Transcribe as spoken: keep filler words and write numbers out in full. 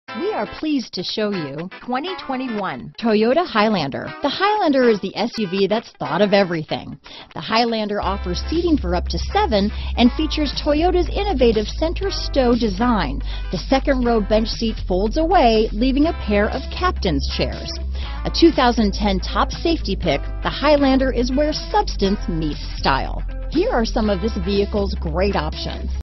We are pleased to show you twenty twenty-one Toyota Highlander. The Highlander is the S U V that's thought of everything. The Highlander offers seating for up to seven and features Toyota's innovative center stow design. The second row bench seat folds away, leaving a pair of captain's chairs. A two thousand ten top safety pick, the Highlander is where substance meets style. Here are some of this vehicle's great options: